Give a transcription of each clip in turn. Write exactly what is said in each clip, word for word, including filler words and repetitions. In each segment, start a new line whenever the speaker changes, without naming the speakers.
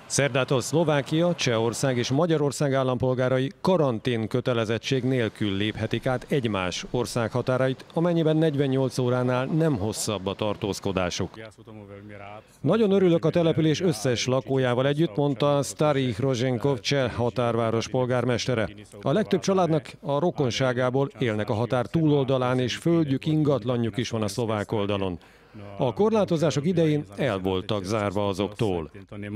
Szerdától Szlovákia, Csehország és Magyarország állampolgárai karantén kötelezettség nélkül léphetik át egymás ország határait, amennyiben negyvennyolc óránál nem hosszabb a tartózkodásuk. Nagyon örülök a település összes lakójával együtt, mondta Starý Hroženkov cseh határváros polgármestere. A legtöbb családnak a rokonságából élnek a határ túloldalán, és földjük, ingatlanjuk is van a szlovák oldalon. A korlátozások idején el voltak zárva azoktól.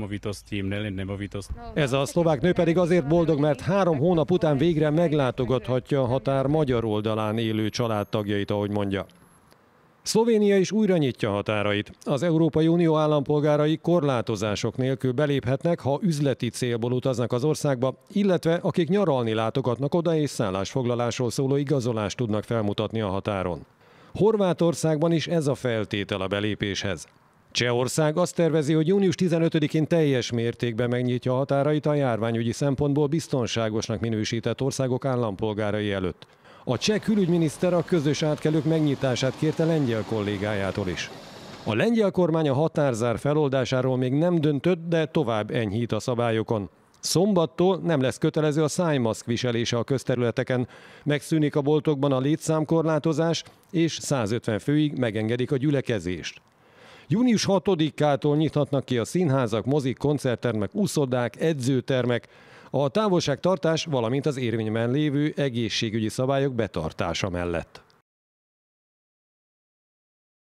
Ez a szlovák nő pedig azért boldog, mert három hónap után végre meglátogathatja a határ magyar oldalán élő családtagjait, ahogy mondja. Szlovénia is újra nyitja határait. Az Európai Unió állampolgárai korlátozások nélkül beléphetnek, ha üzleti célból utaznak az országba, illetve akik nyaralni látogatnak oda és szállásfoglalásról szóló igazolást tudnak felmutatni a határon. Horvátországban is ez a feltétel a belépéshez. Csehország azt tervezi, hogy június tizenötödikén teljes mértékben megnyitja a határait a járványügyi szempontból biztonságosnak minősített országok állampolgárai előtt. A cseh külügyminiszter a közös átkelők megnyitását kérte lengyel kollégájától is. A lengyel kormány a határzár feloldásáról még nem döntött, de tovább enyhít a szabályokon. Szombattól nem lesz kötelező a szájmaszk viselése a közterületeken, megszűnik a boltokban a létszámkorlátozás, és százötven főig megengedik a gyülekezést. június hatodikától nyithatnak ki a színházak, mozik, koncerttermek, uszodák, edzőtermek, a távolságtartás, valamint az érvényben lévő egészségügyi szabályok betartása mellett.